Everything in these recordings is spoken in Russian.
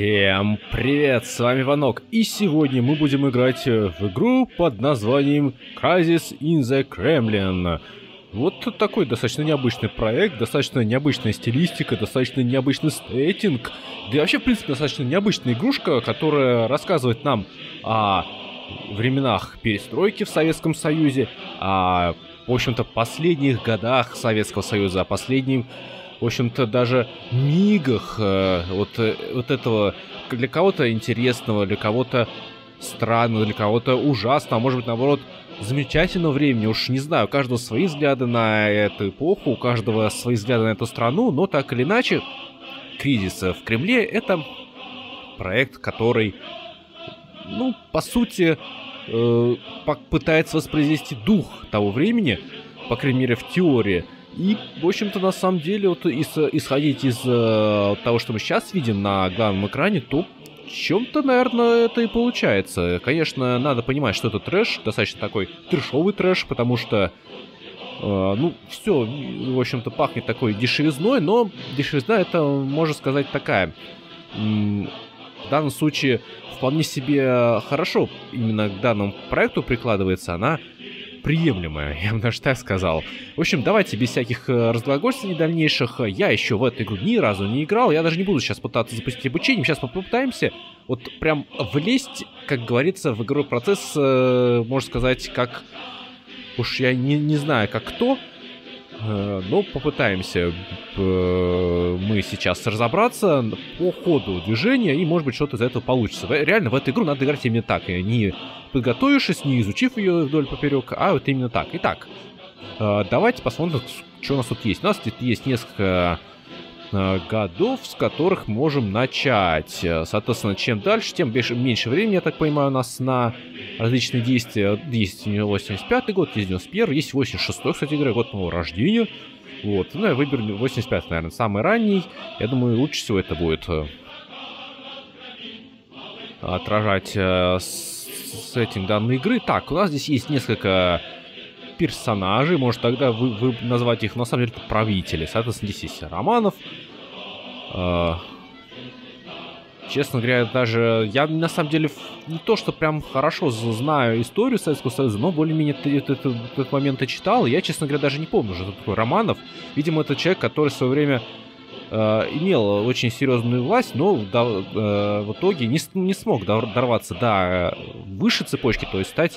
Всем привет, с вами Ванок, и сегодня мы будем играть в игру под названием Crysis in the Kremlin. Вот такой достаточно необычный проект, достаточно необычная стилистика, достаточно необычный сеттинг, да и вообще, в принципе, достаточно необычная игрушка, которая рассказывает нам о временах перестройки в Советском Союзе, о, в общем-то, последних годах Советского Союза, о последнем, в общем-то, даже мигах вот этого для кого-то интересного, для кого-то странного, для кого-то ужасного, а может быть, наоборот, замечательного времени. Уж не знаю, у каждого свои взгляды на эту эпоху, у каждого свои взгляды на эту страну, но так или иначе, «Кризис в Кремле» — это проект, который, ну, по сути, пытается воспроизвести дух того времени, по крайней мере, в теории. И, в общем-то, на самом деле, вот исходить из того, что мы сейчас видим на главном экране, то в чем-то, наверное, это и получается. Конечно, надо понимать, что это трэш, достаточно такой трэшовый трэш, потому что, ну, все, в общем-то, пахнет такой дешевизной, но дешевизна это, можно сказать, такая, в данном случае, вполне себе хорошо именно к данному проекту прикладывается, она приемлемая, я бы даже так сказал. В общем, давайте без всяких разглагольствований дальнейших. Я еще в эту игру ни разу не играл, я даже не буду сейчас пытаться запустить обучение. Сейчас попытаемся вот прям влезть, как говорится, в игровой процесс, можно сказать, как... Уж я не знаю, как кто, но попытаемся мы сейчас разобраться по ходу движения, и, может быть, что-то из этого получится. Реально, в эту игру надо играть именно так, не подготовившись, не изучив ее вдоль поперек, а вот именно так. Итак, давайте посмотрим, что у нас тут есть. У нас тут есть несколько годов, с которых можем начать. Соответственно, чем дальше, тем меньше времени, я так понимаю, у нас на различные действия. Есть 85-й год, есть 91-й, есть 86-й, кстати говоря, год моего рождения. Вот, ну, я выберу 85-й, наверное, самый ранний. Я думаю, лучше всего это будет отражать сеттинг данной игры. Так, у нас здесь есть несколько персонажей, может тогда вы назвать их, на самом деле, это правители. Соответственно, здесь есть Романов. Честно говоря, даже я, на самом деле, не то, что прям хорошо знаю историю Советского Союза, но более-менее этот момент и читал. И я, честно говоря, даже не помню, что такой Романов. Видимо, это человек, который в свое время имел очень серьезную власть, но в итоге не смог дорваться до высшей цепочки, то есть стать...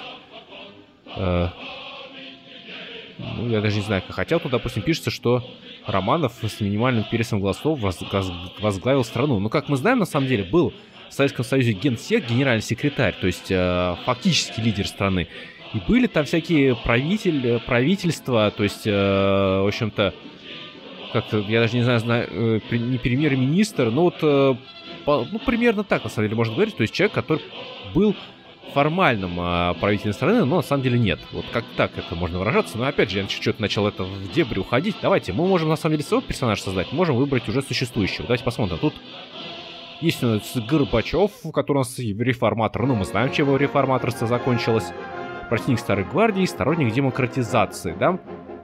Ну, я даже не знаю, как. Хотя тут, допустим, пишется, что Романов с минимальным перевесом голосов возглавил страну. Но, как мы знаем, на самом деле, был в Советском Союзе генсек, генеральный секретарь, то есть фактически лидер страны. И были там всякие правительства, то есть, в общем-то, как-то, я даже не знаю, не премьер-министр, но вот, ну, примерно так, на самом деле, можно говорить. То есть человек, который был формальным правителем страны, но на самом деле нет. Вот как так это можно выражаться. Но опять же, я что-то начал это в дебри уходить. Давайте, мы можем на самом деле своего персонажа создать, можем выбрать уже существующего. Давайте посмотрим. Тут есть у нас Горбачев, который у нас реформатор. Ну, мы знаем, чем его реформаторство закончилось. Противник Старой Гвардии, сторонник демократизации, да?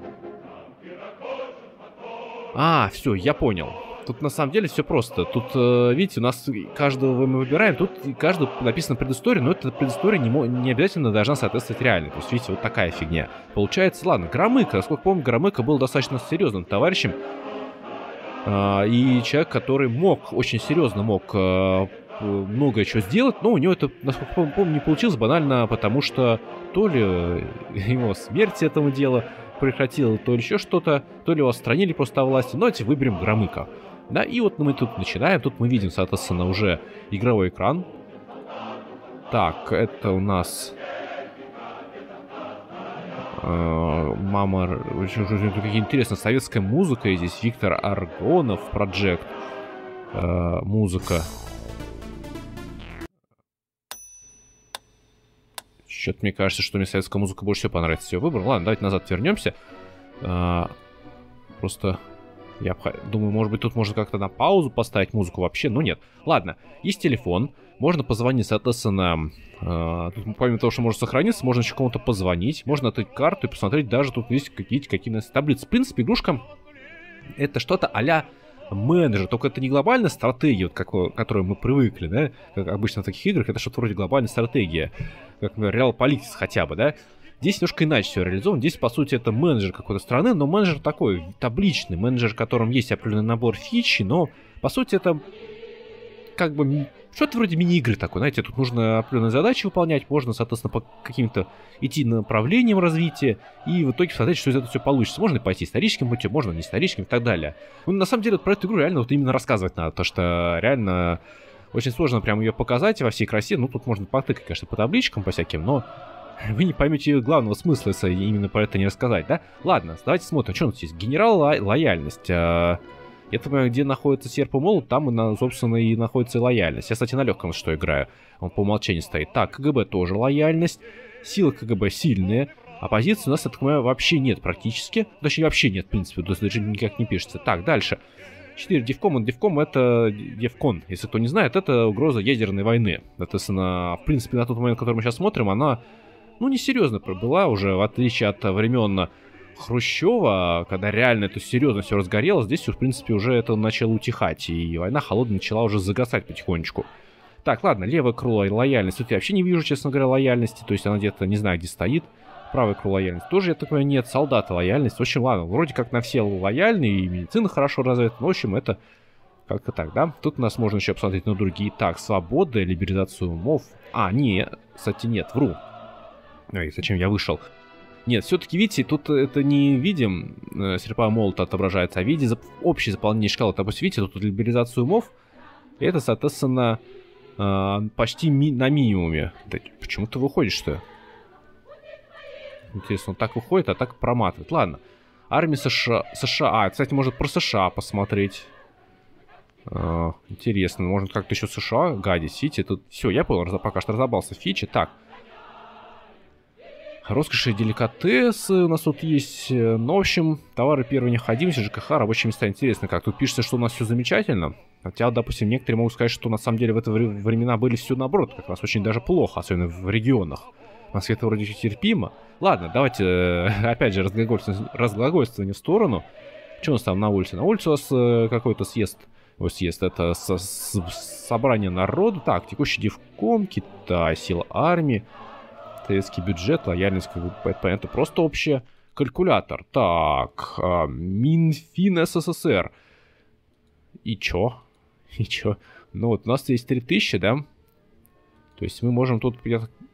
Все, я понял. Тут на самом деле все просто. Тут, видите, у нас каждого мы выбираем, тут каждый написано предыстория, но эта предыстория не обязательно должна соответствовать реальной. То есть, видите, вот такая фигня. Получается, ладно, Громыко, насколько помню, Громыко был достаточно серьезным товарищем. И человек, который очень серьезно мог многое что сделать, но у него это, насколько помню, не получилось банально, потому что то ли его смерть этому делу прекратила, то ли еще что-то, то ли его отстранили просто от власти. Но давайте выберем Громыко. Да, и вот мы тут начинаем. Тут мы видим, соответственно, уже игровой экран. Так, это у нас... Мама... Какая интересная советская музыка. И здесь Виктор Аргонов, Project. Музыка. Что-то мне кажется, что мне советская музыка больше всего понравится. Все, выбрал. Ладно, давайте назад вернемся. Просто... Я думаю, может быть, тут можно как-то на паузу поставить музыку вообще, но нет. Ладно, есть телефон, можно позвонить, соответственно, тут, помимо того, что можно сохраниться, можно еще кому-то позвонить, можно открыть карту и посмотреть, даже тут есть какие-то таблицы. В принципе, игрушка это что-то а-ля менеджер. Только это не глобальная стратегия, вот, к которой мы привыкли, да, как обычно в таких играх, это что-то вроде глобальной стратегии, как, например, Realpolitik хотя бы, да. Здесь немножко иначе все реализовано. Здесь, по сути, это менеджер какой-то страны, но менеджер такой, табличный. Менеджер, в котором есть определенный набор фичи, но, по сути, это как бы что-то вроде мини-игры такой. Знаете, тут нужно определенные задачи выполнять, можно, соответственно, по каким-то идти направлениям развития, и в итоге смотреть, что из этого все получится. Можно пойти историческим путем, можно не историческим и так далее. Ну, на самом деле, вот про эту игру реально вот именно рассказывать надо, потому что реально очень сложно прям ее показать во всей красе. Ну, тут можно потыкать, конечно, по табличкам, по всяким, но вы не поймете главного смысла, если именно про это не рассказать, да? Ладно, давайте смотрим, что у нас есть. Генерал лояльность. Я понимаю, где находится серп и молот, там, собственно, и находится и лояльность. Я, кстати, на легком что играю. Он по умолчанию стоит. Так, КГБ тоже лояльность. Силы КГБ сильные. Оппозиции у нас, я так понимаю, вообще нет практически. Точнее, вообще нет, в принципе. То есть даже никак не пишется. Так, дальше. 4. Девком. Девком это... Девкон, если кто не знает, это угроза ядерной войны. Соответственно, в принципе, на тот момент, который мы сейчас смотрим, она... Ну, несерьезно была уже, в отличие от времен Хрущева, когда реально это серьезно все разгорелось. Здесь, в принципе, уже это начало утихать, и война холодная начала уже загасать потихонечку. Так, ладно, левое крыло и лояльность. Тут я вообще не вижу, честно говоря, лояльности, то есть она где-то, не знаю, где стоит. Правое крыло лояльность тоже, я так понимаю, нет. Солдаты лояльность. В общем, ладно, вроде как на все лояльны, и медицина хорошо развита. В общем, это как-то так, да? Тут у нас можно еще посмотреть на другие. Так, свобода, либерализация умов. А, не, кстати, нет, вру. Ой, зачем я вышел? Нет, все-таки, видите, тут это не видим серпа молота отображается, а в виде общей заполнения шкалы. Допустим, видите, тут либерализация умов, это, соответственно, почти на минимуме. Да, почему-то выходит, что? Интересно, он так выходит, а так проматывает. Ладно. Армия США. Кстати, может про США посмотреть. Интересно, можно как-то еще США гадить. Видите, тут все, я понял, пока что разобрался в фиче. Так. Роскоши и деликатесы у нас тут есть. Ну, в общем, товары первой необходимости, ЖКХ, рабочие места. Интересно, как тут пишется, что у нас все замечательно. Хотя, допустим, некоторые могут сказать, что на самом деле в это времена были все наоборот, как раз очень даже плохо, особенно в регионах. В Москве это вроде терпимо. Ладно, давайте, опять же, разглагольствование в сторону. Что у нас там на улице? На улице у нас какой-то съезд. Ой, съезд, это собрание народа. Так, текущий девком, Китай, сила армии. Советский бюджет, лояльность, как бы, это просто общий калькулятор. Так, Минфин СССР. И чё? И чё? Ну вот, у нас есть 3000, да? То есть мы можем тут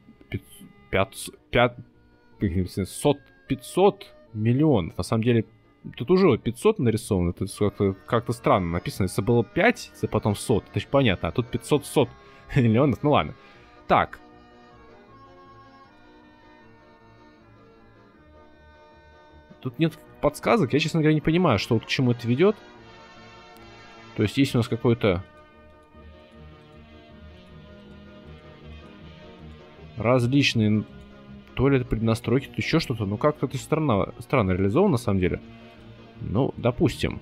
500 миллионов. На самом деле, тут уже 500 нарисовано. Это как-то странно написано. Если было 5, если потом 100, это же понятно. А тут 500 миллионов. Ну ладно. Так. Тут нет подсказок, я, честно говоря, не понимаю, что к чему это ведет. То есть есть у нас какой-то различные то ли это преднастройки, то еще что-то. Ну как-то это странно реализовано на самом деле. Ну, допустим.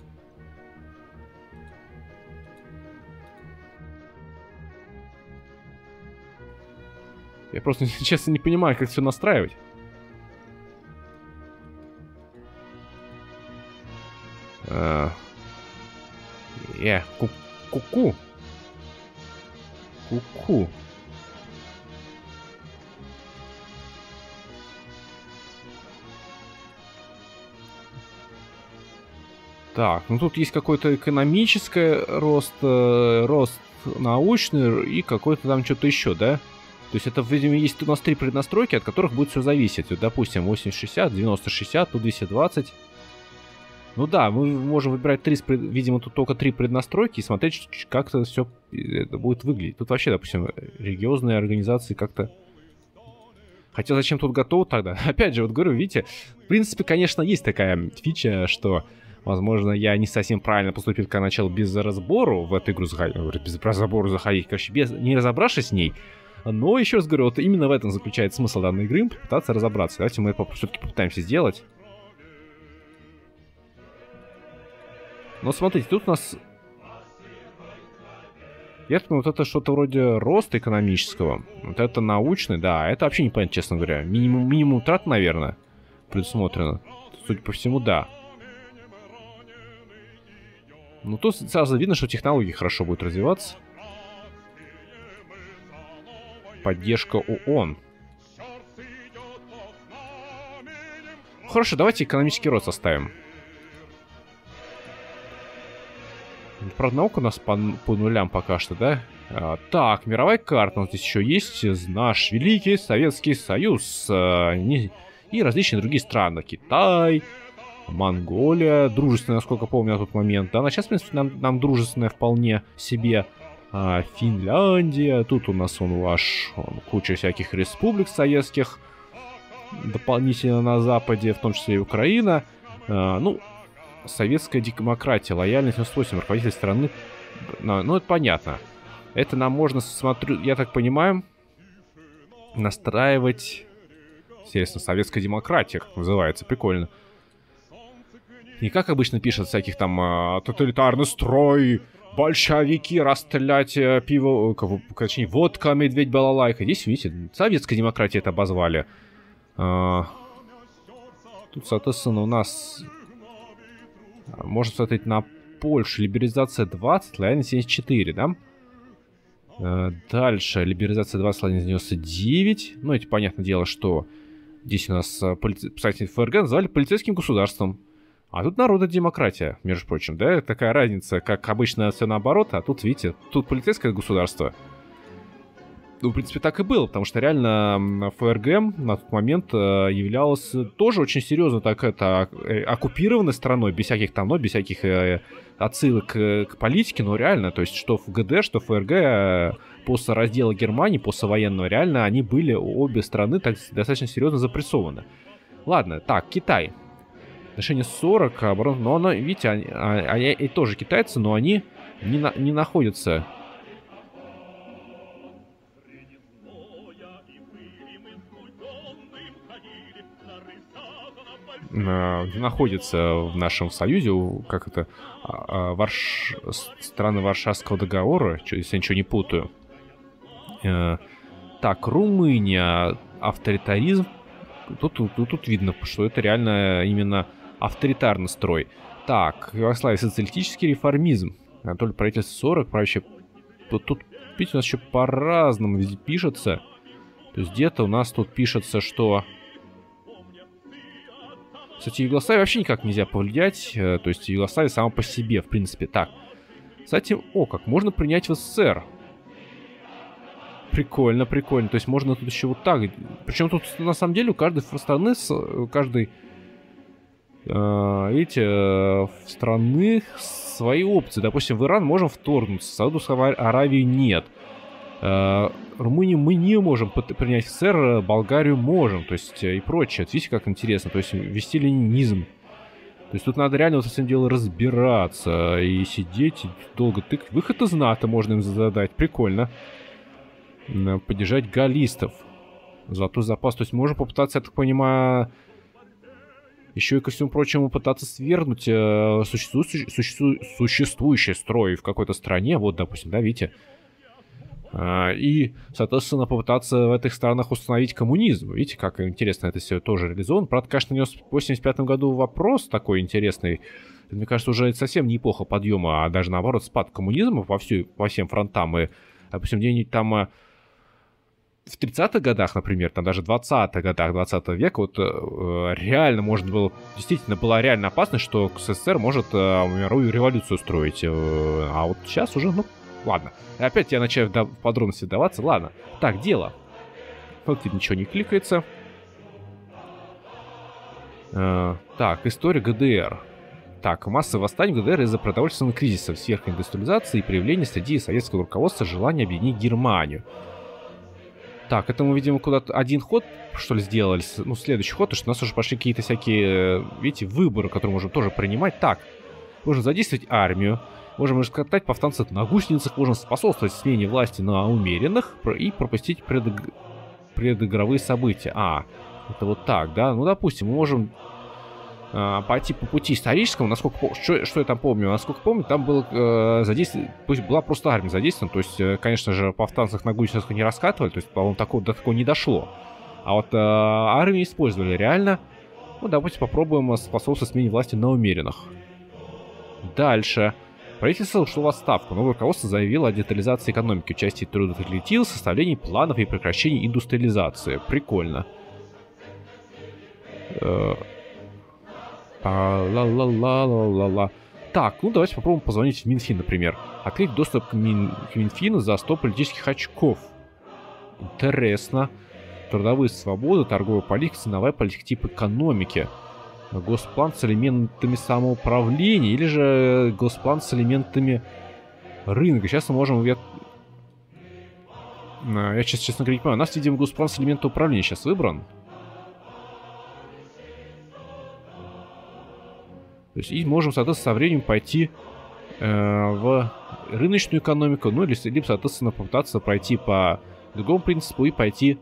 Я просто, честно, не понимаю, как все настраивать. Ку-ку. Ку-ку. Так, ну тут есть какой-то экономический рост, рост научный и какой-то там что-то еще, да? То есть это, видимо, есть у нас 3 преднастройки, от которых будет все зависеть. Вот, допустим, 80-60, 90-60, тут 220. Ну да, мы можем выбирать 3, видимо, тут только 3 преднастройки и смотреть, как это все будет выглядеть. Тут вообще, допустим, религиозные организации как-то... Хотя зачем тут готово тогда? Опять же, вот говорю, видите, в принципе, конечно, есть такая фича, что, возможно, я не совсем правильно поступил, когда начал без разбору в эту игру заходить, без разбора заходить, короче, не разобравшись с ней. Но, еще раз говорю, вот именно в этом заключается смысл данной игры, попытаться разобраться. Давайте мы это все-таки попытаемся сделать. Но смотрите, тут у нас... Я думаю, вот это что-то вроде роста экономического. Вот это научный, да. Это вообще не понятно, честно говоря. Минимум трат, наверное, предусмотрено. Судя по всему, да. Ну, тут сразу видно, что технологии хорошо будут развиваться. Поддержка ООН. Хорошо, давайте экономический рост оставим. Правда, наука у нас по нулям пока что, да? Так, мировая карта. Вот здесь еще есть наш великий Советский Союз. И различные другие страны. Китай, Монголия. Дружественная, насколько помню, на тот момент. Да, она сейчас, в принципе, нам дружественная вполне себе. Финляндия. Тут у нас куча всяких республик советских. Дополнительно на Западе, в том числе и Украина. Ну, советская демократия, лояльность 98, руководитель страны. Ну, это понятно. Это нам можно, я так понимаю, настраивать. Естественно, советская демократия, как называется, прикольно. Не как обычно пишут всяких там тоталитарный строй, большевики, расстрелять пиво, точнее, водка, медведь, балалайка. Здесь, видите, советская демократия это обозвали. Тут, соответственно, у нас можно смотреть на Польшу. Либерализация 20, лояльность 74, да? Дальше. Либерализация 20, лояльность 99. Ну, это понятное дело, что здесь у нас представители ФРГ назвали полицейским государством. А тут народная демократия, между прочим, да? Такая разница, как обычно все наоборот, а тут, видите, тут полицейское государство. Ну, в принципе, так и было, потому что реально ФРГ на тот момент являлась тоже очень серьезно оккупированной страной, без всяких там, без всяких отсылок к политике, но реально, то есть что в ГДР, что в ФРГ после раздела Германии, послевоенного, реально они были, обе страны, так достаточно серьезно запрессованы. Ладно, так, Китай. Отношение 40, но она, видите, они тоже китайцы, но они не находятся... находится в нашем союзе, как это, страны Варшавского договора, если я ничего не путаю. Так, Румыния, авторитаризм. Тут видно, что это реально именно авторитарный строй. Так, Югославия, социалистический реформизм. Анатолий, правительство 40, правящее... Тут, видите, у нас еще по-разному везде пишется. То есть где-то у нас тут пишется, что... Кстати, Югославию вообще никак нельзя повлиять. То есть Югославия сама по себе, в принципе. Так. Кстати, как можно принять в СССР. Прикольно, прикольно. То есть можно тут еще вот так. Причем тут на самом деле у каждой страны, видите, страны свои опции. Допустим, в Иран можем вторгнуться, в Саудовскую Аравию нет. Румынию мы не можем принять в СССР, Болгарию можем, то есть и прочее. Видите, как интересно, то есть ввести ленинизм. То есть тут надо реально вот с этим делом разбираться и сидеть, и долго тыкать. Выход из НАТО можно им задать, прикольно. Поддержать галлистов. Золотой запас, то есть можем попытаться, я так понимаю, еще и ко всему прочему пытаться свергнуть существующий строй в какой-то стране. Вот, допустим, да, видите. И, соответственно, попытаться в этих странах установить коммунизм. Видите, как интересно это все тоже реализовано. Правда, конечно, в 1985 году вопрос такой интересный. Мне кажется, уже совсем не эпоха подъема, а даже наоборот спад коммунизма по всем фронтам. И, допустим, где-нибудь там в 30-х годах, например, там даже в 20-х годах 20 века, вот реально можно было, действительно была реально опасность, что СССР может мировую революцию устроить. А вот сейчас уже, ладно. Опять я начинаю в подробности вдаваться. Ладно. Так, дело. Вот ничего не кликается. Так, история ГДР. Так, массовое восстание в ГДР из-за продовольственного кризиса, сверхиндустриализации и проявления среди советского руководства желания объединить Германию. Так, это мы, видимо, куда-то один ход, что ли, сделали. Ну, следующий ход, потому что у нас уже пошли какие-то всякие, видите, выборы, которые можем тоже принимать. Так, можно задействовать армию. Можем раскатать повстанцев на гусеницах, можем способствовать смене власти на умеренных и пропустить предыгровые события. Это вот так, да? Ну, допустим, мы можем пойти по пути историческому, насколько что я там помню, насколько помню, там было была просто армия задействована, то есть, конечно же, повстанцев на гусеницах не раскатывали, то есть, по-моему, до такого не дошло. А вот армию использовали реально. Ну, давайте попробуем способствовать смене власти на умеренных. Дальше. Правительство ушло в отставку. Новое руководство заявило о детализации экономики, участии трудовых коллективов, составлении планов и прекращении индустриализации. Прикольно. Ла-ла-ла-ла-ла-ла. Так, ну давайте попробуем позвонить в Минфин, например. Открыть доступ к Минфину за 100 политических очков. Интересно. Трудовые свободы, торговая политика, ценовая политика, тип экономики. Госплан с элементами самоуправления или же госплан с элементами рынка. Сейчас мы можем... Я сейчас, честно говоря, не понимаю. У нас, видимо, госплан с элементами управления сейчас выбран. То есть и можем, соответственно, со временем пойти в рыночную экономику, ну или, соответственно, попытаться пройти по другому принципу и пойти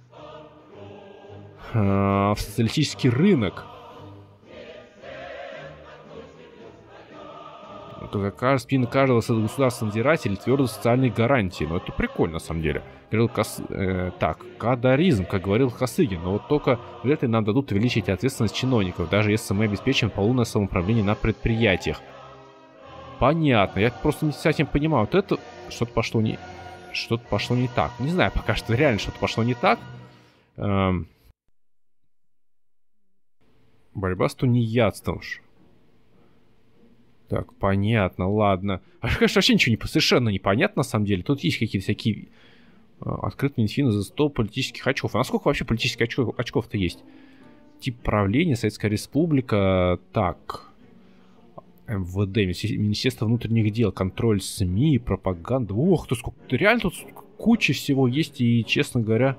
в социалистический рынок. Спина каждого государственного надзирателя твердо социальные гарантии. Но это прикольно, на самом деле. Так, кадаризм, как говорил Косыгин. Но вот только вряд ли нам дадут увеличить ответственность чиновников, даже если мы обеспечим полное самоуправление на предприятиях. Понятно. Я просто не совсем понимаю. Вот это что-то пошло не... Что-то пошло не так. Не знаю пока что реально что-то пошло не так. Борьба с тунеядством. Так, понятно, ладно. А, конечно, вообще ничего совершенно непонятно, на самом деле. Тут есть какие-то всякие... Открыт Минфин за 100 политических очков. А насколько вообще политических очков-то есть? Тип правления, Советская Республика. Так. МВД, Министерство внутренних дел, контроль СМИ, пропаганда. Ох, тут сколько... Реально тут куча всего есть. И, честно говоря...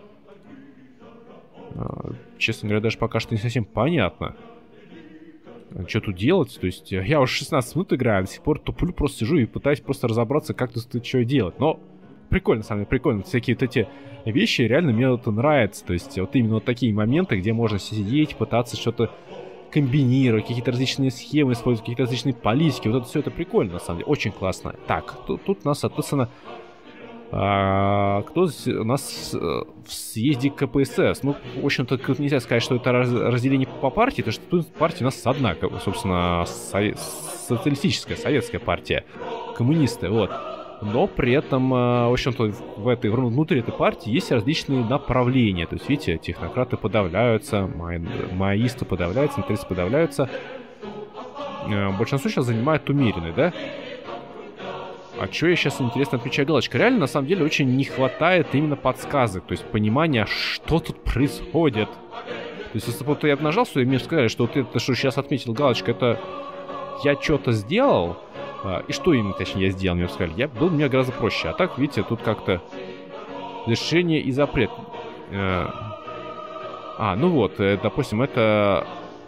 даже пока что не совсем понятно. Что тут делать? То есть я уже 16 минут играю, а до сих пор туплю, просто сижу и пытаюсь просто разобраться, как тут что делать. Но прикольно, самое прикольно. Всякие вот эти вещи реально мне вот нравятся. То есть вот именно вот такие моменты, где можно сидеть, пытаться что-то комбинировать, какие-то различные схемы использовать, какие-то различные политики. Вот это все это прикольно, на самом деле. Очень классно. Так, тут у нас, соответственно... кто у нас в съезде КПСС? Ну, в общем-то, нельзя сказать, что это разделение по партии, потому что тут партия у нас одна, собственно, социалистическая, советская партия, коммунисты, вот. Но при этом, в общем-то, внутри этой партии есть различные направления. То есть, видите, технократы подавляются, маоисты подавляются, интересты подавляются. Большинство сейчас занимает умеренный, да? А что я сейчас, интересно, отмечаю галочкой? Реально, на самом деле, очень не хватает именно подсказок. То есть понимания, что тут происходит. То есть, если бы вот я бы нажал, и мне сказали, что вот это, что сейчас отметил галочка, это я что-то сделал. И что именно, точнее, я сделал, мне сказали. Было мне гораздо проще. А так, видите, тут как-то решение и запрет. Ну вот, допустим, это...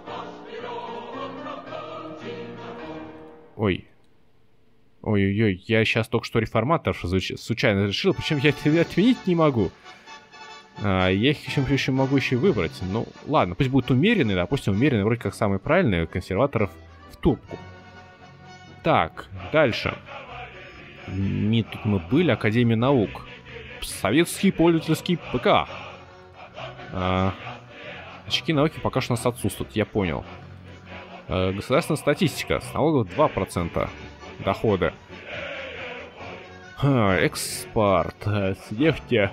Ой-ой-ой, я сейчас только что реформатор случайно решил, причем я это отменить не могу. Я их еще могу выбрать. Ну, ладно, пусть будет умеренный, допустим, умеренный вроде как самый правильный, консерваторов в топку. Так, дальше. Тут мы были, Академия наук. Советский пользовательский ПК. Очки науки пока что у нас отсутствуют, я понял. Государственная статистика. С налогов 2%. Доходы. Экспорт. С нефти.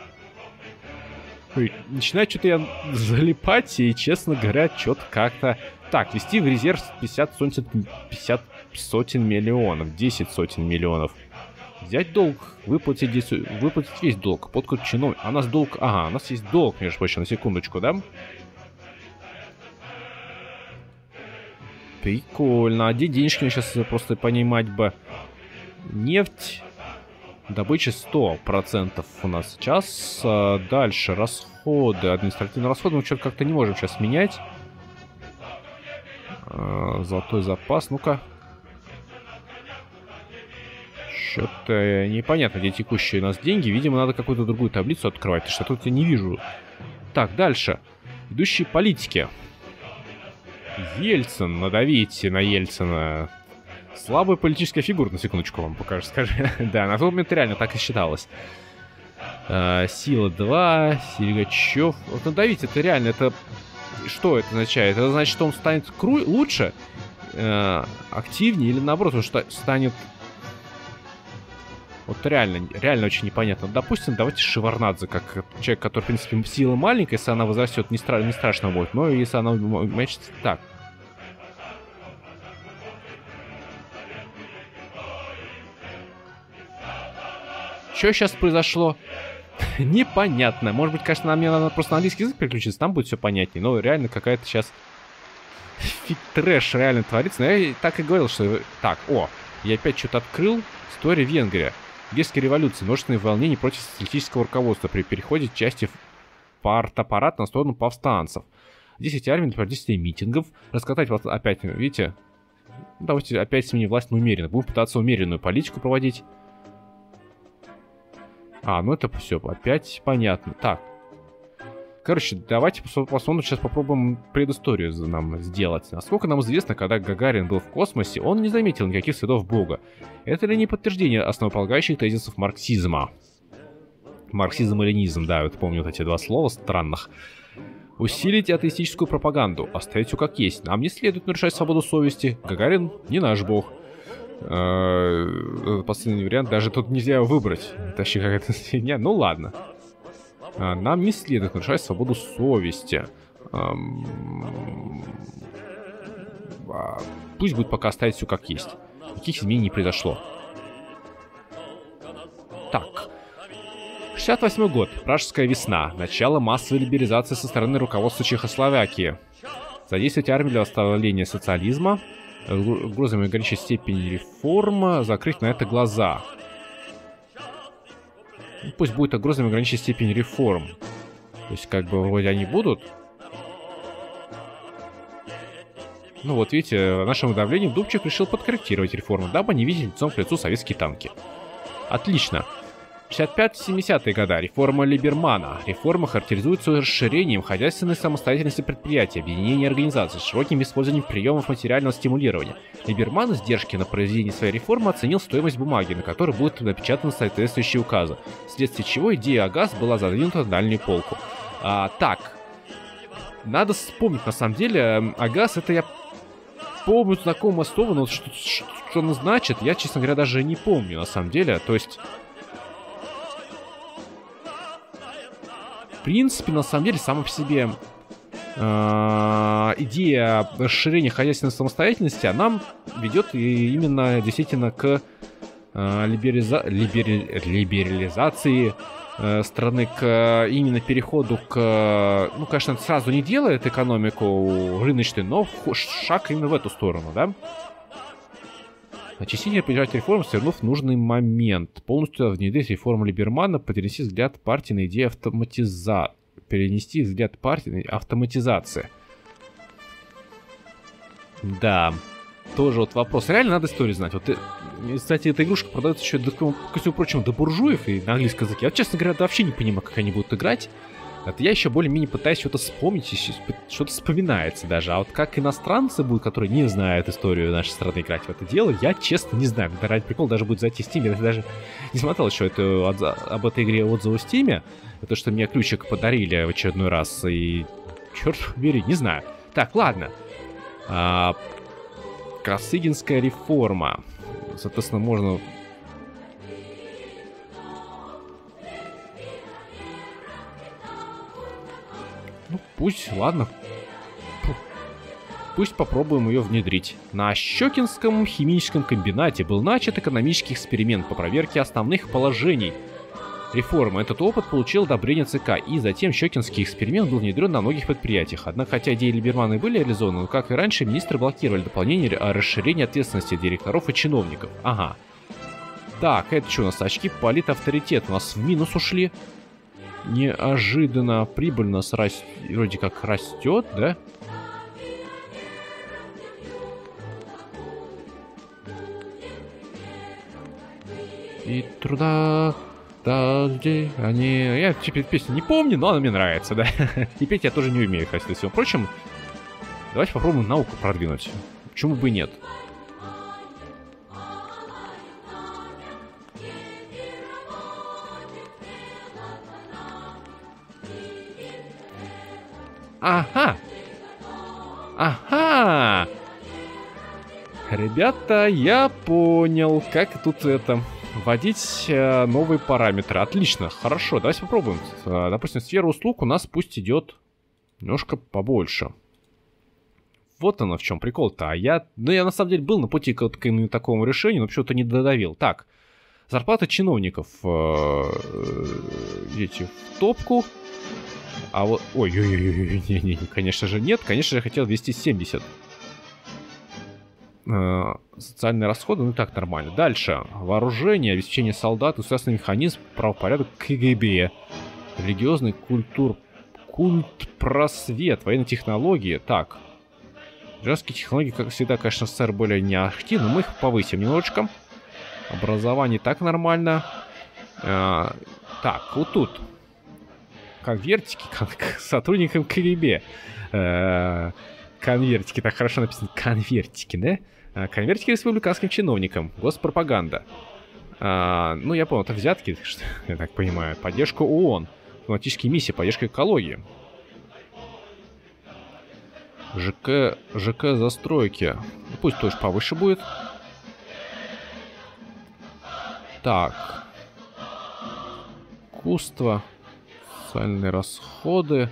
Начинает что-то я залипать, и, честно говоря, что-то как-то... Так, ввести в резерв 50 сотен миллионов. 10 сотен миллионов. Взять долг, выплатить весь долг. Подкуп чиновник. А у нас долг... Ага, у нас есть долг, между прочим, на секундочку, да? Прикольно. А где денежки? Сейчас просто понимать бы. Нефть. Добыча 100% у нас сейчас. Дальше. Расходы. Административные расходы. Мы что-то как-то не можем сейчас менять. Золотой запас. Ну-ка. Что-то непонятно, где текущие у нас деньги. Видимо, надо какую-то другую таблицу открывать. Что тут я не вижу. Так, дальше. Ведущие политики. Ельцин, надавите на Ельцина. Слабая политическая фигура, на секундочку вам покажу, скажи. Да, на тот момент реально так и считалось. Сила 2, Серегачев. Вот надавить, это реально, это... Что это означает? Это значит, что он станет лучше? активнее или наоборот, что станет... Вот реально очень непонятно. Допустим, давайте Шеварнадзе, как человек, который, в принципе, сила маленькая, если она возрастет, не страшно будет. Но если она уменьшится... Так. Что сейчас произошло? Непонятно. Может быть, конечно, мне надо просто на английский язык переключиться, там будет все понятнее. Но реально какая-то сейчас фиг-трэш реально творится. Но я так и говорил, что... Так, я опять что-то открыл. История Венгрия. Венгерской революции. Множественные волнения против социалистического руководства при переходе части партаппарата на сторону повстанцев. 10 армий для проведения митингов. Раскатать опять, видите? Давайте опять сменим власть на умеренно. Будем пытаться умеренную политику проводить. Ну это все опять понятно. Так. Короче, давайте посмотрим, сейчас попробуем предысторию нам сделать. Насколько нам известно, когда Гагарин был в космосе, он не заметил никаких следов Бога. Это ли не подтверждение основополагающих тезисов марксизма? Марксизм и ленизм, да, вот помню вот эти два слова странных. Усилить атеистическую пропаганду, оставить все как есть. Нам не следует нарушать свободу совести. Гагарин не наш Бог. Последний вариант, даже тут нельзя его выбрать. Это вообще какая-то фигня. Ну ладно. Нам не следует нарушать свободу совести. Пусть будет пока оставить все как есть. Никаких изменений не произошло. Так. 68 год. Пражская весна. Начало массовой либерализации со стороны руководства Чехословакии. Задействовать армию для восстановления социализма. Угрозами ограничить степень реформ. Закрыть на это глаза. Пусть будет угрозами ограничить степень реформ. То есть, как бы, вроде они будут. Ну вот, видите, нашему давлению Дубчик решил подкорректировать реформы, дабы не видеть лицом к лицу советские танки. Отлично. 65-70-е годы. Реформа Либермана. Реформа характеризуется расширением хозяйственной самостоятельности предприятий, объединения организаций, широким использованием приемов материального стимулирования. Либерман издержки на проведение своей реформы оценил стоимость бумаги, на которой будут напечатаны соответствующие указы, вследствие чего идея о ГАЗ была задвинута на дальнюю полку. Так. Надо вспомнить, на самом деле, АГАЗ, это я помню знакомое слово, но что оно значит, я, честно говоря, даже не помню, на самом деле. То есть... В принципе, на самом деле, сама по себе идея расширения хозяйственной самостоятельности, она ведет именно действительно к либерализации страны, к именно переходу к... Ну, конечно, это сразу не делает экономику рыночной, но шаг именно в эту сторону, да? Частично поддержать реформу, свернув в нужный момент. Полностью внедрить реформу Либермана, перенести взгляд партии на идею перенести взгляд партии на автоматизации. Да, тоже вот вопрос. Реально надо историю знать. Вот, кстати, эта игрушка продается еще, ко всему прочему, до буржуев и на английском языке. Я, честно говоря, вообще не понимаю, как они будут играть. Это я еще более-менее пытаюсь что-то вспомнить, что-то вспоминается даже. А вот как иностранцы будут, которые не знают историю нашей страны, играть в это дело, я честно не знаю. Это ради прикола даже будет зайти в Steam. Я даже не смотрел еще об этой игре отзывы в Steam. Это что мне ключик подарили в очередной раз. И черт побери, не знаю. Так, ладно. Косыгинская реформа. Соответственно, можно... Ну, пусть, ладно. Пусть попробуем ее внедрить. На Щекинском химическом комбинате был начат экономический эксперимент по проверке основных положений реформы. Этот опыт получил одобрение ЦК, и затем Щекинский эксперимент был внедрен на многих предприятиях. Однако, хотя идеи Либермана и были реализованы, но, как и раньше, министры блокировали дополнение о расширении ответственности директоров и чиновников. Ага. Так, это что у нас? Очки политавторитет у нас в минус ушли. Неожиданно прибыль у нас вроде как растет, да? И труда... Да, где они... Я теперь песню не помню, но она мне нравится, да? И петь я тоже не умею, кстати, всего прочим. Давайте попробуем науку продвинуть. Почему бы и нет? Ага! Ага! Ребята, я понял, как тут это... Вводить новые параметры. Отлично, хорошо, давайте попробуем. Допустим, сфера услуг у нас пусть идет немножко побольше. Вот оно в чем прикол-то. А я на самом деле был на пути к такому решению, но почему-то не додавил. Так, зарплата чиновников эти в топку. А вот... Ой-ой-ой, не, конечно же нет. Конечно же я хотел ввести 70. Социальные расходы, ну и так нормально. Дальше. Вооружение, обеспечение солдат, государственный механизм, правопорядок КГБ, религиозный культ просвет, военные технологии. Так. Женские технологии, как всегда, конечно, в СССР более не ахти, но мы их повысим немножечко. Образование так нормально. Так, вот тут. Конвертики к сотрудникам КГБ. Конвертики, так хорошо написано. Конвертики, да? Конвертики республиканским чиновникам. Госпропаганда. Ну, я понял, это взятки, я так понимаю. Поддержка ООН. Климатические миссии, поддержка экологии. ЖК застройки. Ну, пусть тоже повыше будет. Так. Искусство. Социальные расходы.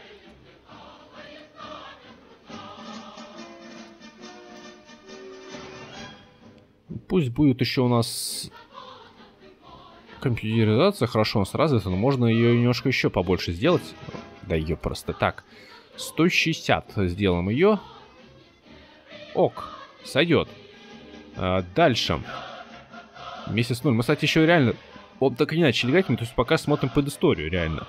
Пусть будет еще у нас компьютеризация, хорошо у нас развита, но можно ее немножко еще побольше сделать. Да ее просто так. 160 сделаем ее. Ок, сойдет. Дальше. Месяц 0. Мы, кстати, еще реально... Вот так и не начали играть, мы то есть пока смотрим под историю, реально.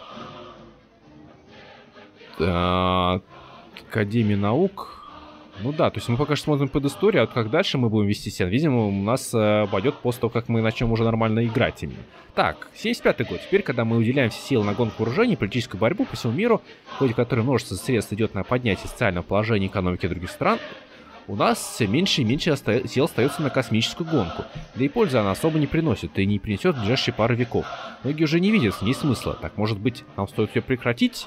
Академия наук... Ну да, то есть мы пока что смотрим под историю, а вот как дальше мы будем вести себя, видимо, у нас пойдет после того, как мы начнем уже нормально играть именно. Так, 75-й год. Теперь, когда мы уделяем все силы на гонку вооружений, политическую борьбу по всему миру, в ходе которой множество средств идет на поднятие социального положения экономики других стран, у нас все меньше и меньше сил остается на космическую гонку. Да и пользы она особо не приносит, и не принесет в ближайшие пару веков. Многие уже не видят в ней смысла. Так, может быть, нам стоит ее прекратить?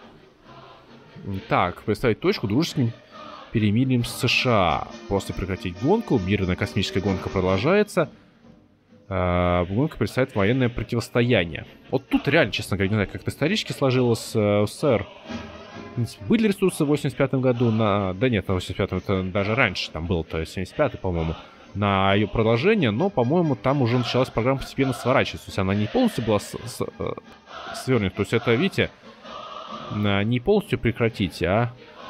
Так, представить точку дружеским перемирием с США. Просто прекратить гонку. Мирная космическая гонка продолжается. Гонка представит военное противостояние. Вот тут реально, честно говоря, не знаю, как это исторически сложилось в СССР. Были ресурсы в 85-м году на... Да нет, на 85-м это даже раньше. Там был-то 75-й, по-моему. На ее продолжение. Но, по-моему, там уже началась программа постепенно сворачиваться. То есть она не полностью была свернута. То есть это, видите, не полностью прекратить, а...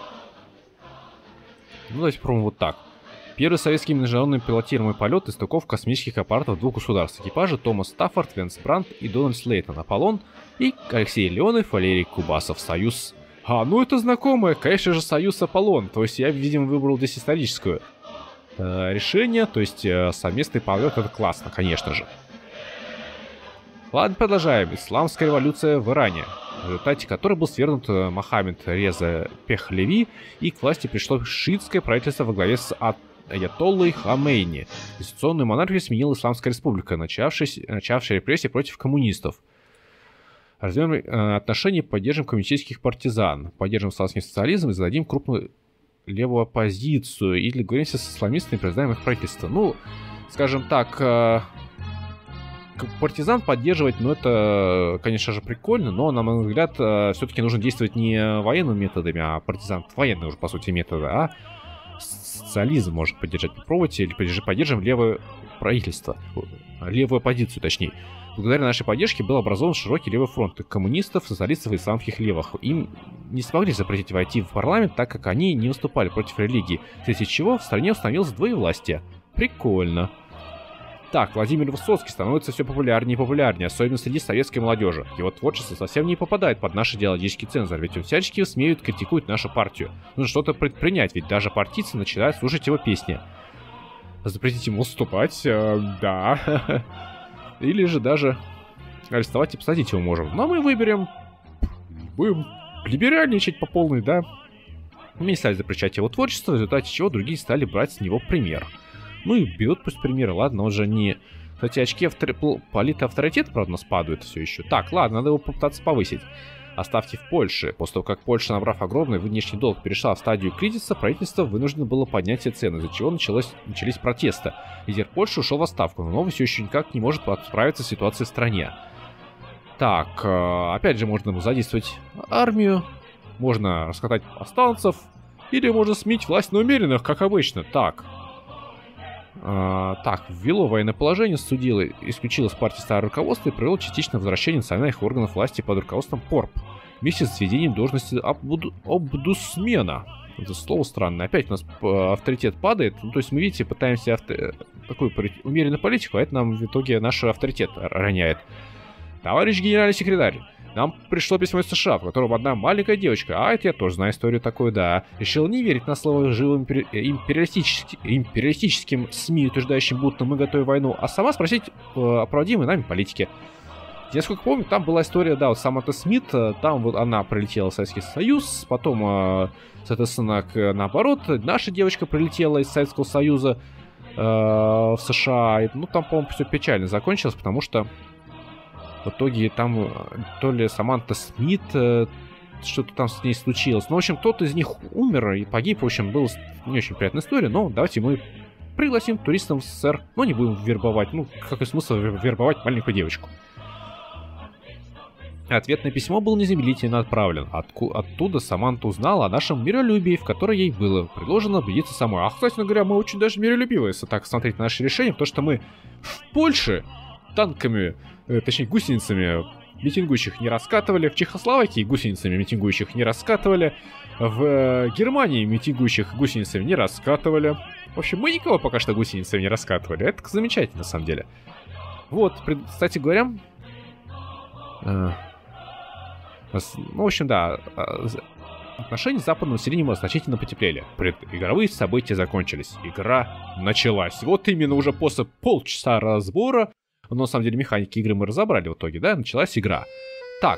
Ну, давайте попробуем вот так. Первый советский международный пилотируемый полет и стыков космических аппаратов двух государств. Экипажи Томас Стаффорд, Венс Брандт и Дональд Слейтон. Аполлон и Алексей Леонов, Валерий Кубасов. Союз. Ну это знакомое, конечно же, Союз Аполлон. То есть я, видимо, выбрал здесь историческое решение. То есть совместный полет, это классно, конечно же. Ладно, продолжаем. Исламская революция в Иране, в результате которой был свергнут Мохаммед Реза Пехлеви, и к власти пришло шиитское правительство во главе с Аятоллой Хамейни. Конституционную монархию сменила Исламская республика, начавшая репрессии против коммунистов. Развиваем отношения, поддержим коммунистических партизан, поддержим исламский социализм и зададим крупную левую оппозицию, и договоримся с исламистами и признаем их правительство. Ну, скажем так... партизан поддерживать, ну это, конечно же, прикольно, но, на мой взгляд, все-таки нужно действовать не военными методами, а партизан военные уже, по сути, методы, а социализм может поддержать. Попробуйте, или поддержим левое правительство, левую оппозицию, точнее. Благодаря нашей поддержке был образован широкий левый фронт коммунистов, социалистов и исламских левых. Им не смогли запретить войти в парламент, так как они не выступали против религии, вследствие чего в стране установилось двоевластие. Прикольно. Так, Владимир Высоцкий становится все популярнее и популярнее, особенно среди советской молодежи. Его творчество совсем не попадает под наш идеологический цензор, ведь он всячески смеют критикует нашу партию. Нужно что-то предпринять, ведь даже партийцы начинают слушать его песни. Запретить ему выступать? Да. Или же даже арестовать и посадить его можем. Но мы выберем... Будем либеральничать по полной, да? Мы не стали запрещать его творчество, в результате чего другие стали брать с него пример. Ну и берут пусть примеры, ладно, он же не... Кстати, очки политавторитета, правда, у нас падают все еще. Так, ладно, надо его попытаться повысить. оставьте в Польше. После того, как Польша, набрав огромный внешний долг, перешла в стадию кризиса, правительство вынуждено было поднять все цены, из-за чего начались протесты. Лидер Польши ушел в отставку, но новый все еще никак не может справиться с ситуацией в стране. Так, опять же можно задействовать армию, можно раскатать повстанцев, или можно сменить власть на умеренных, как обычно. Так, ввело военное положение, судило, исключило с партии старое руководство и провело частичное возвращение национальных органов власти под руководством ПОРП, вместе с введением должности обдусмена. Это слово странное. Опять у нас авторитет падает. Ну, то есть мы, видите, пытаемся такую умеренную политику, а это нам в итоге наш авторитет роняет. Товарищ генеральный секретарь, нам пришло письмо из США, в котором одна маленькая девочка, а это я тоже знаю историю такую, да, решила не верить на слово живым империалистическим СМИ, утверждающим, будто мы готовим войну, а сама спросить о проводимой нами политике. Я сколько помню, там была история, да, вот Саманта Смит, там вот она прилетела в Советский Союз, потом, соответственно, наоборот, наша девочка прилетела из Советского Союза в США, ну там, по-моему, все печально закончилось, потому что в итоге там то ли Саманта Смит, что-то там с ней случилось. Ну, в общем, кто-то из них умер и погиб. В общем, была не очень приятная история, но давайте мы пригласим туристов в СССР, но не будем вербовать. Ну, какой смысл вербовать маленькую девочку? Ответное письмо было незамедлительно отправлено. Оттуда Саманта узнала о нашем миролюбии, в которое ей было предложено убедиться самой. А, кстати говоря, мы очень даже миролюбивы, если так смотреть на наши решения, потому что мы в Польше танками, точнее гусеницами митингующих не раскатывали, в Чехословакии гусеницами митингующих не раскатывали, в Германии митингующих гусеницами не раскатывали. В общем, мы никого пока что гусеницами не раскатывали. Это замечательно, на самом деле. Вот, кстати говоря... Ну, в общем, да, отношения с западным населением значительно потеплели. Предигровые события закончились. Игра началась. Вот именно уже после полчаса разбора, но на самом деле механики игры мы разобрали в итоге, да, началась игра. Так.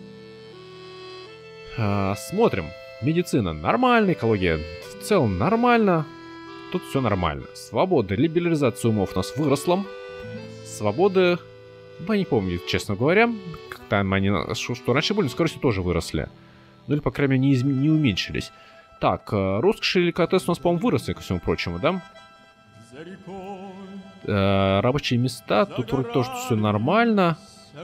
Смотрим. Медицина нормальная, экология в целом нормально. Тут все нормально. Свобода, либерализация умов у нас выросла. Свободы... Ну, я не помню, честно говоря, как-то они, что раньше были, скоростью тоже выросли. Ну, или, по крайней мере, не уменьшились. Так, роскошь и деликатес у нас, по-моему, выросли, ко всему прочему, да? Рабочие места, тут вроде тоже все нормально.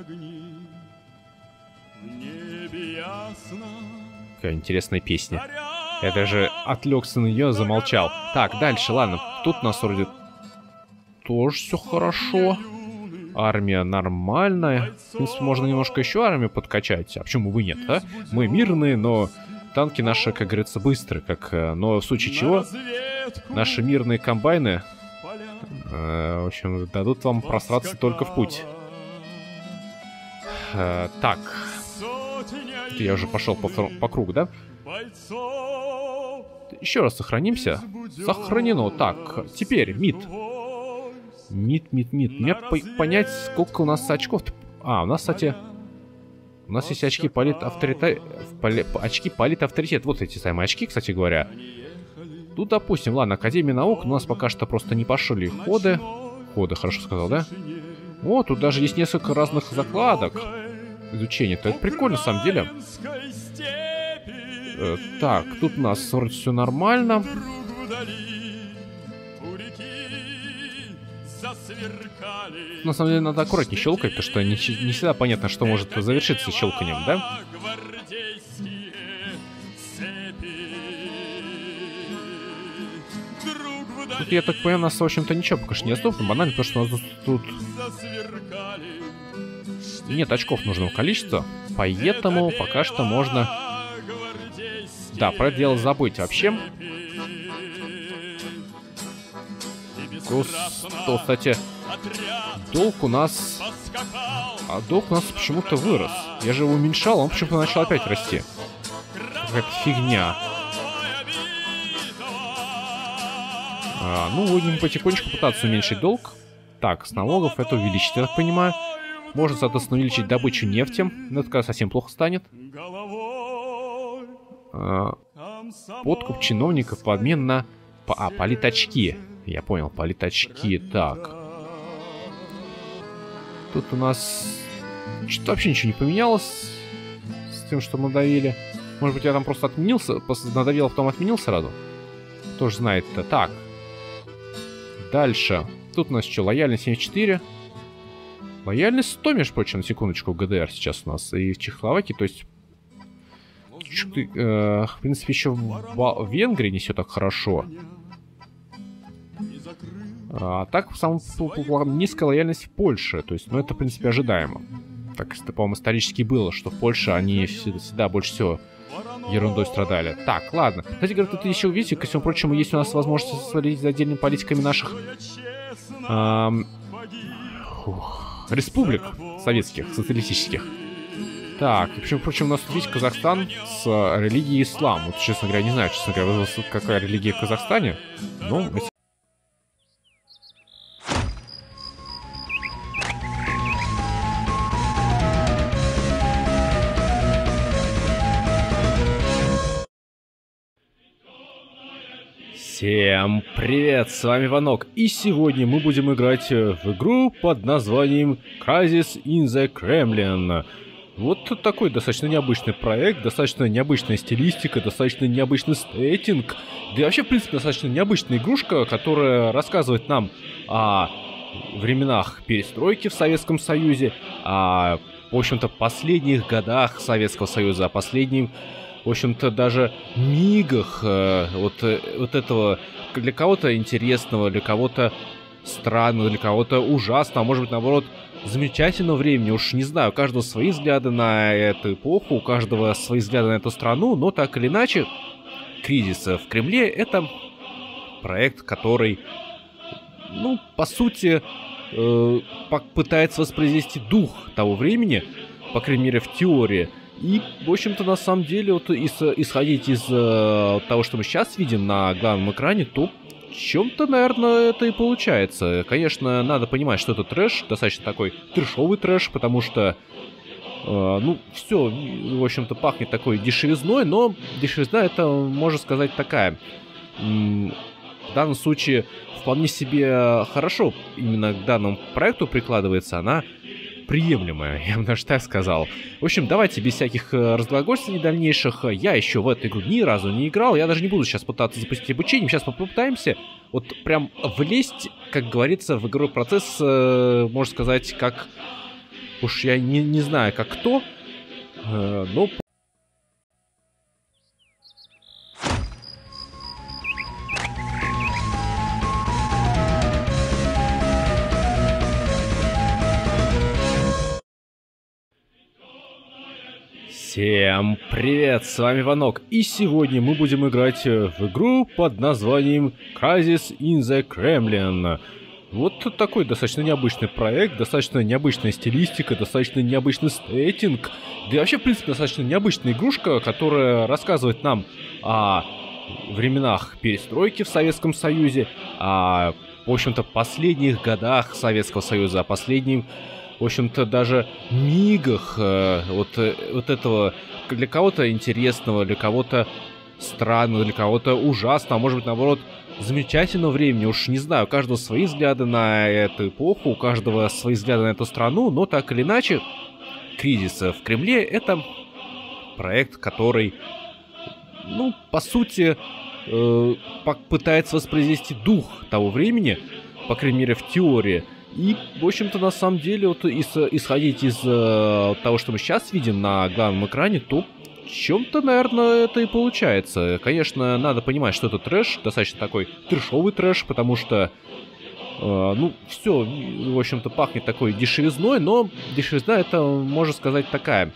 Какая интересная песня. Я даже отвлекся на нее, замолчал. Так, дальше, ладно. Тут у нас вроде тоже все хорошо. Армия нормальная. В принципе, можно немножко еще армию подкачать. А почему бы нет, а? Мы мирные, но танки наши, как говорится, быстрые. Но в случае чего, наши мирные комбайны, в общем, дадут вам просраться только в путь. Так. Я уже пошел по кругу, да? Еще раз сохранимся. Сохранено. Так, теперь МИД. МИД. Мне понять, сколько у нас очков-то... у нас, кстати... У нас есть очки политавторитет. Вот эти самые очки, кстати говоря. Тут, допустим, ладно, Академия наук, у нас пока что просто не пошли ходы. Ходы, хорошо сказал, да? О, тут даже есть несколько разных закладок. Изучение-то. Это прикольно, на самом деле. Так, тут у нас вроде все нормально. На самом деле надо аккуратнее щелкать, потому что не всегда понятно, что может завершиться щелканием, да? Тут, я так понимаю, у нас, в общем-то, ничего пока что не доступно. Банально, потому что у нас тут нет очков нужного количества. Поэтому пока что можно... Да, про это дело забыть вообще. Кстати, долг у нас... долг у нас почему-то вырос. Я же его уменьшал, он почему-то начал опять расти. Какая-то фигня. Ну, будем потихонечку пытаться уменьшить долг. Так, с налогов это увеличить, я так понимаю. Можно, соответственно, увеличить добычу нефти. Но это когда совсем плохо станет. Подкуп чиновников по обмен на... политочки. Я понял, политочки. Так. Тут у нас... Что-то вообще ничего не поменялось. тем, что надавили. Может быть, я там просто отменился, надавил, а потом отменил сразу? Кто ж знает-то. Так. Дальше. Тут у нас что, лояльность 74. Лояльность 100, между прочим, на секундочку, ГДР сейчас у нас. И в Чехословакии, то есть... в принципе, еще в Венгрии не все так хорошо. А так, низкая лояльность в Польше. То есть, ну, это, в принципе, ожидаемо. Так, по-моему, исторически было, что в Польше они всегда больше всего ерундой страдали. Так, ладно. Кстати говоря, тут еще, видите, ко всему прочему, есть у нас возможность следить за отдельными политиками наших республик советских, социалистических. Так, и причем, впрочем, у нас тут есть Казахстан с религией ислам. Вот, честно говоря, не знаю, какая религия в Казахстане. Ну, всем привет, с вами Ванок, и сегодня мы будем играть в игру под названием Crysis in the Kremlin. Вот такой достаточно необычный проект, достаточно необычная стилистика, достаточно необычный сеттинг. Да и вообще, в принципе, достаточно необычная игрушка, которая рассказывает нам о временах перестройки в Советском Союзе, о, в общем-то, последних годах Советского Союза, о последнем, в общем-то, даже мигах вот этого для кого-то интересного, для кого-то странного, для кого-то ужасного, а может быть, наоборот, замечательного времени. Уж не знаю, у каждого свои взгляды на эту эпоху, у каждого свои взгляды на эту страну, но так или иначе, «Кризис в Кремле» — это проект, который, ну, по сути, пытается воспроизвести дух того времени, по крайней мере, в теории. И, в общем-то, на самом деле, вот исходить из того, что мы сейчас видим на главном экране, то в чем-то, наверное, это и получается. Конечно, надо понимать, что это трэш, достаточно такой трэшовый трэш, потому что, ну, все, в общем-то, пахнет такой дешевизной, но дешевизна это, можно сказать, такая, в данном случае, вполне себе хорошо именно к данному проекту прикладывается, она приемлемая, я бы даже так сказал. В общем, давайте без всяких разглагольствований дальнейших. Я еще в эту игру ни разу не играл. Я даже не буду сейчас пытаться запустить обучение. Сейчас мы попытаемся вот прям влезть, как говорится, в игровой процесс, можно сказать, как... Уж я не знаю, как кто, но... Всем привет, с вами Ванок, и сегодня мы будем играть в игру под названием Crysis in the Kremlin. Вот такой достаточно необычный проект, достаточно необычная стилистика, достаточно необычный сеттинг. Да и вообще, в принципе, достаточно необычная игрушка, которая рассказывает нам о временах перестройки в Советском Союзе, о, в общем-то, последних годах Советского Союза, о последнем, в общем-то, даже мигах вот этого для кого-то интересного, для кого-то странного, для кого-то ужасного, а может быть, наоборот, замечательного времени. Уж не знаю, у каждого свои взгляды на эту эпоху, у каждого свои взгляды на эту страну, но так или иначе, «Кризис в Кремле» — это проект, который, ну, по сути, пытается воспроизвести дух того времени, по крайней мере, в теории. И, в общем-то, на самом деле, вот исходить из того, что мы сейчас видим на главном экране, то в чем-то, наверное, это и получается. Конечно, надо понимать, что это трэш, достаточно такой трэшовый трэш, потому что, ну, все, в общем-то, пахнет такой дешевизной, но дешевизна это, можно сказать, такая,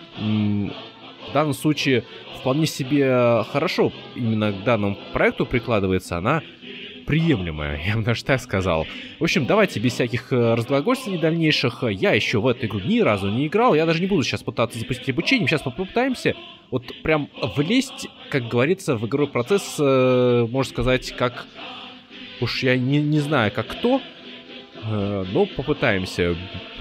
в данном случае, вполне себе хорошо именно к данному проекту прикладывается, она приемлемая, я бы даже так сказал. В общем, давайте без всяких разглагольствований дальнейших. Я еще в эту игру ни разу не играл. Я даже не буду сейчас пытаться запустить обучение. Сейчас мы попытаемся вот прям влезть, как говорится, в игровой процесс, можно сказать, как... Уж я не знаю, как кто, но попытаемся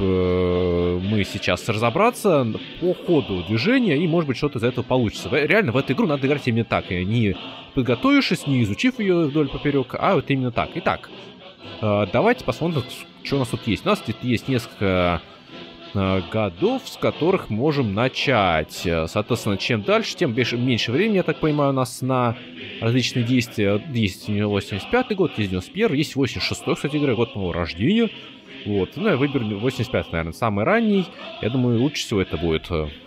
мы сейчас разобраться по ходу движения, и, может быть, что-то из этого получится. Реально, в эту игру надо играть именно так, не подготовившись, не изучив ее вдоль поперек, а вот именно так. Итак, давайте посмотрим, что у нас тут есть. У нас тут есть несколько годов, с которых можем начать. Соответственно, чем дальше, тем меньше времени, я так понимаю, у нас на различные действия. Есть 85-й год, есть 91-й, есть 86-й, кстати говоря, год моего рождения. Вот, ну, я выберу 85-й, наверное, самый ранний. Я думаю, лучше всего это будет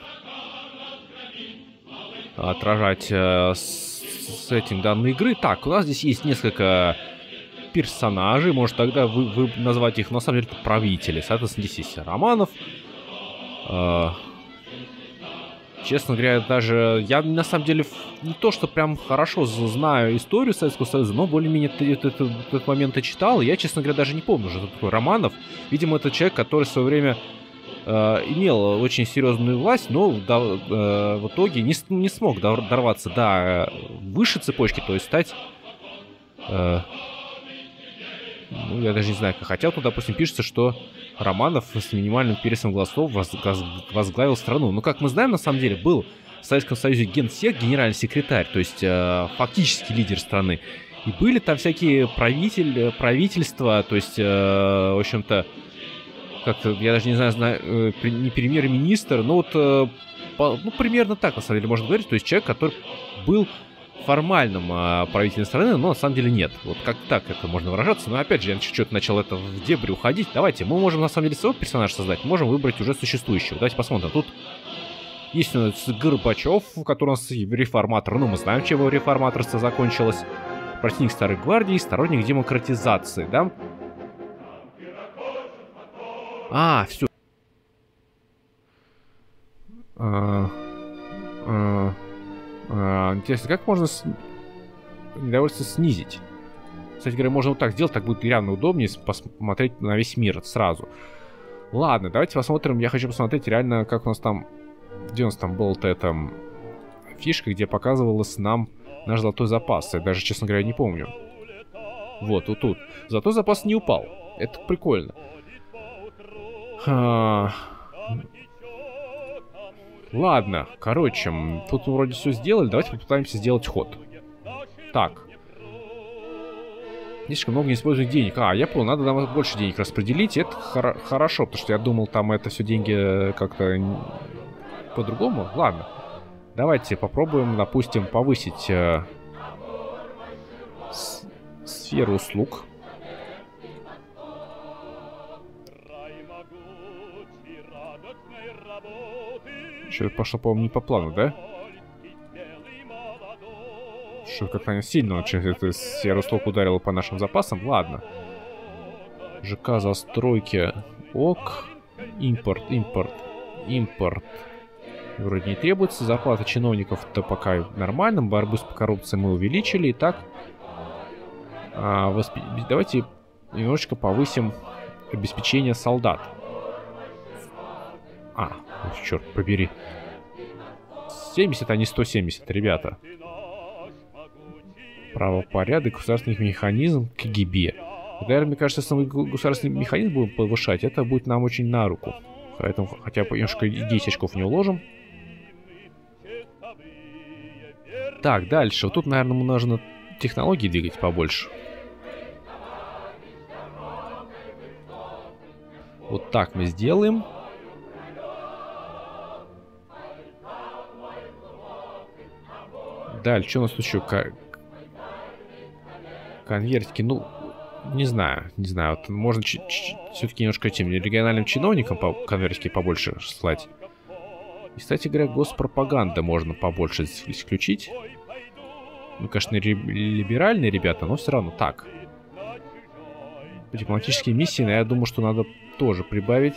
отражать сеттинг данной игры. Так, у нас здесь есть несколько персонажей, может тогда вы назвать их, на самом деле, это правители. Соответственно, здесь есть Романов. Честно говоря, даже я на самом деле не то, что прям хорошо знаю историю Советского Союза, но более-менее этот момент и читал. Я, честно говоря, даже не помню, что такой Романов. Видимо, это человек, который в свое время имел очень серьезную власть, но в итоге не смог дорваться до высшей цепочки, то есть стать... Ну, я даже не знаю, как. Хотя тут, допустим, пишется, что Романов с минимальным перевесом голосов возглавил страну. Но, как мы знаем, на самом деле, был в Советском Союзе генсек, генеральный секретарь, то есть фактически лидер страны. И были там всякие правительства, то есть, в общем-то, как-то, я даже не знаю, не премьер-министр, но вот, ну, примерно так, на самом деле, можно говорить. То есть человек, который был формальным правителем страны, но на самом деле нет. Вот как так это можно выражаться. Но опять же, я чуть-чуть начал это в дебри уходить. Давайте, мы можем на самом деле своего персонажа создать, можем выбрать уже существующего. Давайте посмотрим. Тут есть у нас Горбачев, который у нас реформатор. Ну, мы знаем, чем его реформаторство закончилось. Противник Старой Гвардии, сторонник демократизации, да? Все. Интересно, как можно недовольство снизить? Кстати говоря, можно вот так сделать, так будет реально удобнее посмотреть на весь мир сразу. Ладно, давайте посмотрим. Я хочу посмотреть реально, как у нас там... Где у нас там была-то эта фишка, где показывалось нам наш золотой запас. Я даже, честно говоря, не помню. Вот тут. Золотой запас не упал. Это прикольно. Ладно, короче, тут мы вроде все сделали. Давайте попытаемся сделать ход. Так. Слишком много неиспользуемых денег. Я понял, надо нам больше денег распределить. Это хорошо, потому что я думал, там это все деньги как-то по-другому. Ладно. Давайте попробуем, допустим, повысить сферу услуг. Что-то пошло, по-моему, не по плану, да? Что как-то сильно очень эта сфера услуг ударила по нашим запасам. Ладно. ЖК, застройки. Ок. Импорт. Вроде не требуется. Зарплата чиновников-то пока нормальным. Борьбу с коррупцией мы увеличили. Итак, давайте немножечко повысим обеспечение солдат. Черт побери. 70, а не 170, ребята. Правопорядок, государственный механизм, КГБ. Наверное, мне кажется, если мы государственный механизм будем повышать, это будет нам очень на руку. Поэтому хотя бы немножко 10 очков не уложим. Так, дальше. Вот тут, наверное, нужно технологии двигать побольше. Вот так мы сделаем. Дальше, что у нас тут еще? Конвертики, ну, не знаю. Вот можно все-таки немножко этим региональным чиновникам конвертики побольше слать. И, кстати говоря, госпропаганда можно побольше исключить. Ну, конечно, либеральные ребята, но все равно так. Дипломатические миссии, я думаю, что надо тоже прибавить.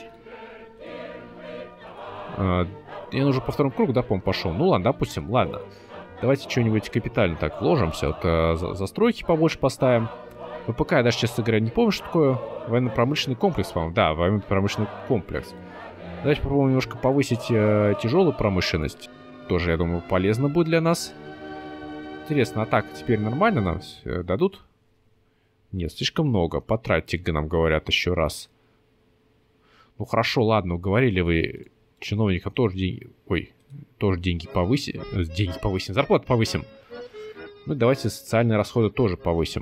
Я уже по второму кругу, да, по-моему, пошел. Ну ладно, допустим, ладно. Давайте что-нибудь капитально так вложимся. Вот застройки побольше поставим. ВПК я даже, честно говоря, не помню, что такое. Военно-промышленный комплекс, по-моему. Да, военно-промышленный комплекс. Давайте попробуем немножко повысить тяжелую промышленность. Тоже, я думаю, полезно будет для нас. Интересно, а так теперь нормально нам дадут? Нет, слишком много. Потратьте, нам говорят еще раз. Ну хорошо, ладно, уговорили вы чиновникам тоже деньги... Ой, тоже деньги повысим. Деньги повысим, зарплату повысим. Ну давайте социальные расходы тоже повысим.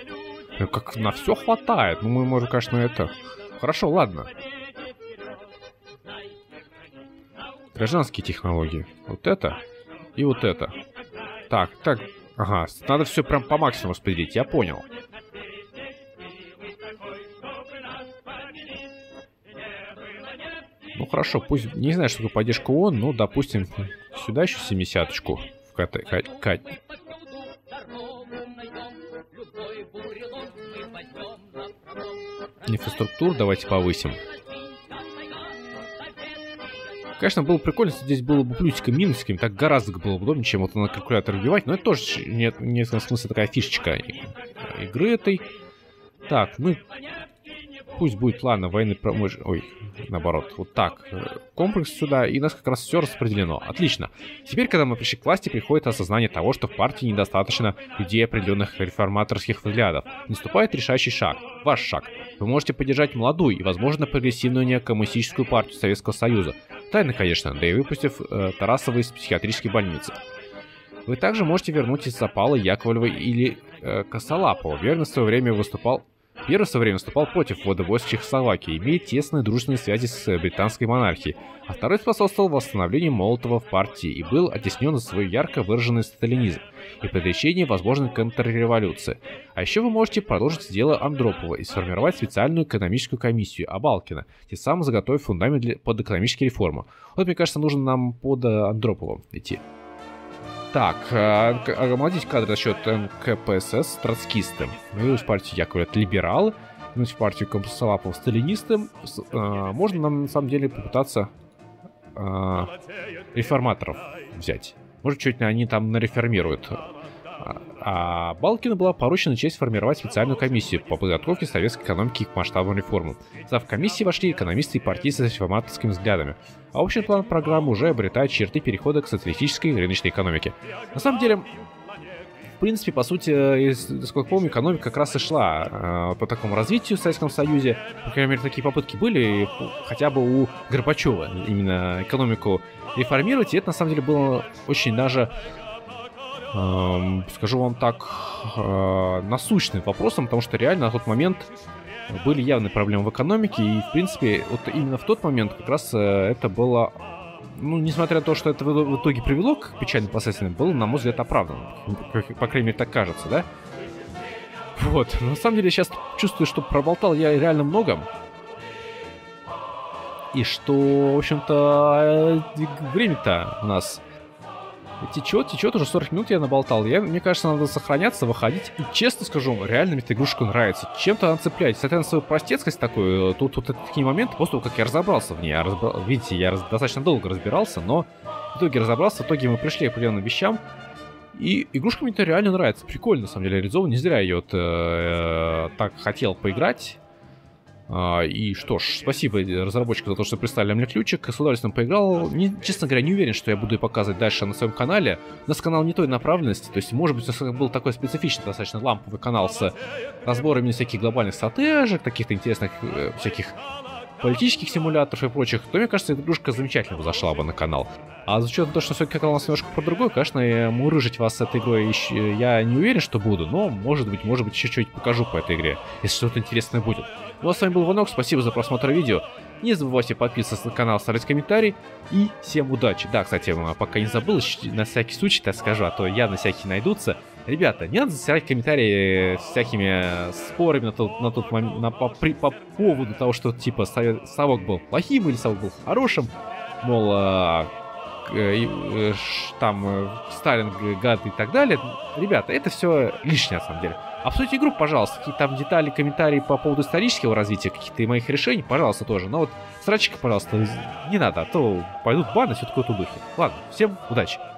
Как на все хватает. Ну, мы можем, конечно, это... Хорошо, ладно. Гражданские технологии. Вот это и вот это. Так. Ага, надо все прям по максимуму распределить, я понял. Ну хорошо, пусть... Не знаю, что такое поддержка ООН, ну, допустим, сюда еще 70-очку вкатать. Инфраструктуру давайте повысим. Конечно, было прикольно, если здесь было бы плюсиком-минусиком, так гораздо было бы удобнее, чем вот на калькулятор вбивать, но это тоже нет смысла, такая фишечка игры этой. Так, ну, пусть будет, ладно, военный промышленный... Ой, наоборот, вот так. Комплекс сюда, и у нас как раз все распределено. Отлично. Теперь, когда мы пришли к власти, приходит осознание того, что в партии недостаточно людей определенных реформаторских взглядов. Наступает решающий шаг. Ваш шаг. Вы можете поддержать молодую и, возможно, прогрессивную некоммунистическую партию Советского Союза. Тайно, конечно, да и выпустив Тарасова из психиатрической больницы. Вы также можете вернуть из Запала Яковлева или Косолапова. Первый в свое время выступал против ввода войск Чехословакии, имеет тесные дружественные связи с британской монархией, а второй способствовал восстановлению Молотова в партии и был оттеснен за свой ярко выраженный сталинизм и предречение возможной контрреволюции. А еще вы можете продолжить дело Андропова и сформировать специальную экономическую комиссию Абалкина, тем самым заготовив фундамент под экономические реформы. Вот, мне кажется, нужно нам под Андропова идти. Так, омолодить кадры за счет НКПСС троцкисты. Вернуть в партию Яковлева либералы, вернуть в партию Косолапова сталинисты. Можно нам на самом деле попытаться реформаторов взять. Может, чуть они там нареформируют. А Балкину была поручена честь формировать специальную комиссию по подготовке советской экономики к масштабным реформам. В состав комиссии вошли экономисты и партийцы с реформаторскими взглядами. А общий план программы уже обретает черты перехода к социалистической рыночной экономике. На самом деле, в принципе, по сути, насколько помню, экономика как раз и шла по такому развитию в Советском Союзе. По крайней мере, такие попытки были хотя бы у Горбачева именно экономику реформировать. И это, на самом деле, было очень даже... скажу вам так, насущным вопросом, потому что реально на тот момент были явные проблемы в экономике, и, в принципе, вот именно в тот момент как раз это было, ну, несмотря на то, что это в итоге привело к печальным последствиям, было, на мой взгляд, оправданно. По крайней мере, так кажется, да? Вот, но на самом деле, я сейчас чувствую, что проболтал я реально много. И что, в общем-то, время-то у нас... Течет, уже 40 минут я наболтал. Мне кажется, надо сохраняться, выходить. И честно скажу, реально мне эта игрушка нравится. Чем-то она цепляет. Несмотря на свою простецкость такую, тут такие моменты, после того, как я разобрался в ней. Видите, я достаточно долго разбирался, но в итоге разобрался, в итоге мы пришли к определенным вещам. И игрушка мне реально нравится. Прикольно, на самом деле, реализован. Не зря я вот так хотел поиграть. И что ж, спасибо разработчикам за то, что прислали мне ключик. С удовольствием поиграл. Честно говоря, не уверен, что я буду показывать дальше на своем канале. У нас канал не той направленности. То есть, может быть, у нас был такой специфичный, достаточно ламповый канал с разборами всяких глобальных стратежек, каких-то интересных всяких политических симуляторов и прочих, то, мне кажется, эта игрушка замечательно бы зашла бы на канал. А за учетом того, что все-таки канал у нас немножко про другой, конечно, мурыжить вас с этой игрой я не уверен, что буду, но, может быть, еще чуть-чуть покажу по этой игре, если что-то интересное будет. Ну а с вами был Ванок, спасибо за просмотр видео. Не забывайте подписываться на канал, ставить комментарий и всем удачи. Да, кстати, пока не забыл, на всякий случай, так скажу, а то явно всякие найдутся. Ребята, не надо засирать комментарии с всякими спорами по поводу того, что типа совок был плохим или совок был хорошим. Мол, там Сталин гад и так далее. Ребята, это все лишнее на самом деле. Обсудите игру, пожалуйста. Какие там детали, комментарии по поводу исторического развития, каких-то моих решений, пожалуйста, тоже. Но вот срачика, пожалуйста, не надо, а то пойдут баны, все такое в духе. Ладно, всем удачи.